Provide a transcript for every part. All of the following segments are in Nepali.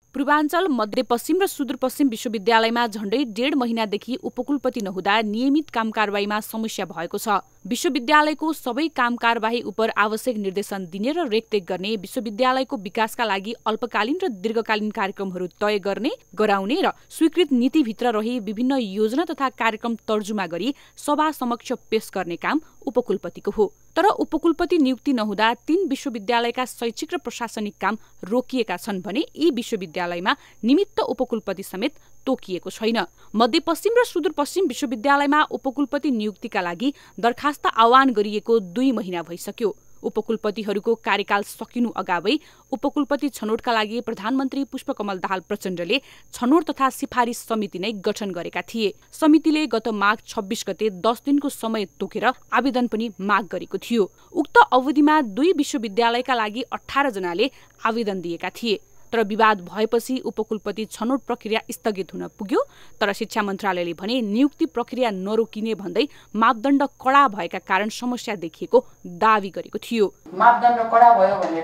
पूर्वाञ्चल, मध्यपश्चिम र सुदूरपश्चिम विश्वविद्यालयमा झण्डै 1.5 महिनादेखि उपकुलपति नहुँदा नियमित कामकारबाहीमा समस्या भएको छ। विश्वविद्यालयको सबै कामकारबाही उप आवश्यक निर्देशन दिने र रेखदेख गर्ने, विश्वविद्यालयको विकासका लागि अल्पकालीन र दीर्घकालीन कार्यक्रमहरू तय गर्ने, गराउने र स्वीकृत नीतिभित्र रही विभिन्न योजना तथा कार्यक्रम तर्जुमा गरी सभा समक्ष पेश गर्ने काम उपकुलपतिको हो। तर उपकुलपति नियुक्ति नहुँदा 3 विश्वविद्यालयका शैक्षिक र प्रशासनिक काम रोकिएका छन् भने यी विश्वविद्यालयमा निमित्त उपकुलपति समेत तोकिएको छैन। मध्यपश्चिम र सुदूरपश्चिम विश्वविद्यालयमा उपकुलपति नियुक्तिका लागि दरखास्त आह्वान गरिएको 2 महिना भइसक्यो। उपकुलपतिहरूको कार्यकाल सकिनु अगावै उपकुलपति छनौटका लागि प्रधानमन्त्री पुष्पकमल दाहाल प्रचण्डले छनौट तथा सिफारिस समिति नै गठन गरेका थिए। समितिले गत माघ 26 गते 10 दिनको समय तोकेर आवेदन पनि माग गरेको थियो। उक्त अवधिमा 2 विश्वविद्यालयका लागि 18 जनाले आवेदन दिएका थिए। तर विवाद भएपछि उपकुलपति छनौट प्रक्रिया स्थगित हुन पुग्यो। तर शिक्षा मन्त्रालयले भने नियुक्ति प्रक्रिया नरोकिने भन्दै मापदण्ड कडा भएका कारण समस्या देखिएको दावी गरेको थियो। मापदण्ड कडा भयो भनेर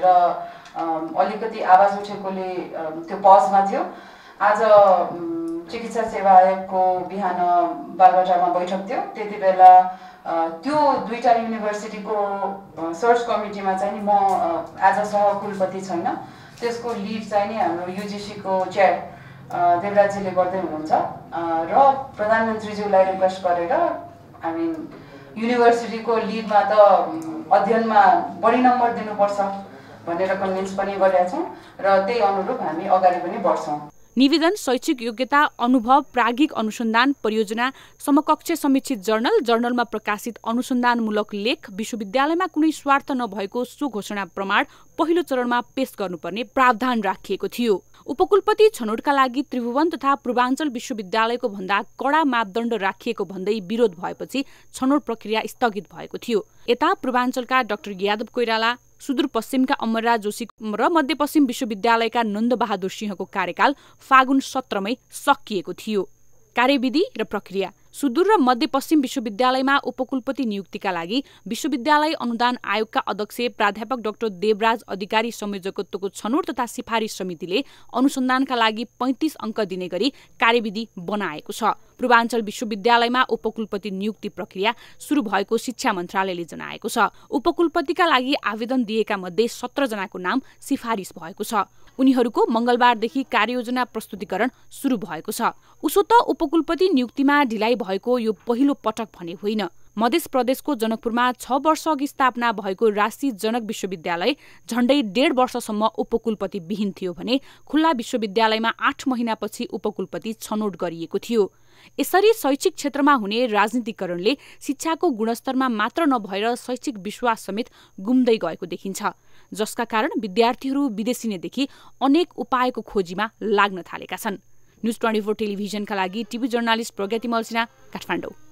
अलिकति आवाज उठेकोले त्यो पजमा थियो। आज चिकित्सा सेवा आयोगको बिहान बालबजारमा बैठक थियो। त्यति बेला त्यो 2टा युनिभर्सिटीको सर्च कमिटीमा चाहिँ म आज सहकुलपति छैन, त्यसको लिड चाहिँ नि हाम्रो युजिसीको चेयर देवराजजीले गर्दै हुनुहुन्छ र प्रधानमन्त्रीज्यूलाई रिक्वेस्ट गरेर हामी युनिभर्सिटीको लिडमा त अध्ययनमा बढी नम्बर दिनुपर्छ भनेर कन्भिन्स पनि गरेका छौँ र त्यही अनुरूप हामी अगाडि पनि बढ्छौँ। निवेदन, शैक्षिक योग्यता, अनुभव, प्राज्ञिक अनुसन्धान, परियोजना, समकक्ष समीक्षित जर्नल, जर्नलमा प्रकाशित अनुसन्धानमूलक लेख, विश्वविद्यालयमा कुनै स्वार्थ नभएको सुघोषणा प्रमाण पहिलो चरणमा पेश गर्नुपर्ने प्रावधान राखिएको थियो। उपकुलपति छनौटका लागि त्रिभुवन तथा पूर्वाञ्चल विश्वविद्यालयको भन्दा कडा मापदण्ड राखिएको भन्दै विरोध भएपछि छनौट प्रक्रिया स्थगित भएको थियो। यता पूर्वाञ्चलका डाक्टर यादव कोइराला, सुदूरपश्चिमका अमरराज जोशी र मध्यपश्चिम विश्वविद्यालयका नन्दबहादुर सिंहको कार्यकाल फागुन 17 मै सकिएको थियो। कार्यविधि र प्रक्रिया। सुदूर र मध्यपश्चिम विश्वविद्यालयमा उपकुलपति नियुक्तिका लागि विश्वविद्यालय अनुदान आयोगका अध्यक्ष प्राध्यापक डाक्टर देवराज अधिकारी संयोजकत्वको छनौट तथा सिफारिस समितिले अनुसन्धानका लागि 35 अङ्क दिने गरी कार्यविधि बनाएको छ। पूर्वाञ्चल विश्वविद्यालयमा उपकुलपति नियुक्ति प्रक्रिया सुरु भएको शिक्षा मन्त्रालयले जनाएको छ। उपकुलपतिका लागि आवेदन दिएका मध्ये 17 जनाको नाम सिफारिस भएको छ। उनीहरूको मंगलबारदेखि कार्ययोजना प्रस्तुतिकरण सुरु भएको छ। उसो त उपकुलपति नियुक्तिमा ढिलाइ भएको यो पहिलो पटक भने होइन। मध्य प्रदेशको जनकपुरमा 6 वर्ष अघि स्थापना भएको राष्ट्रिय जनक विश्वविद्यालय झण्डै 1.5 वर्षसम्म उपकुलपति विहीन थियो भने खुल्ला विश्वविद्यालयमा 8 महिनापछि उपकुलपति छनौट गरिएको थियो। यसरी शैक्षिक क्षेत्रमा हुने राजनीतिकरणले शिक्षाको गुणस्तरमा मात्र नभएर शैक्षिक विश्वास समेत गुम्दै गएको देखिन्छ, जसका कारण विद्यार्थीहरू विदेशिनेदेखि अनेक उपायको खोजीमा लाग्न थालेका छन्। न्युज 24 टेलिभिजनका लागि टिभी जर्नालिस्ट प्रज्ञा तिमल सिन्हा, काठमाडौँ।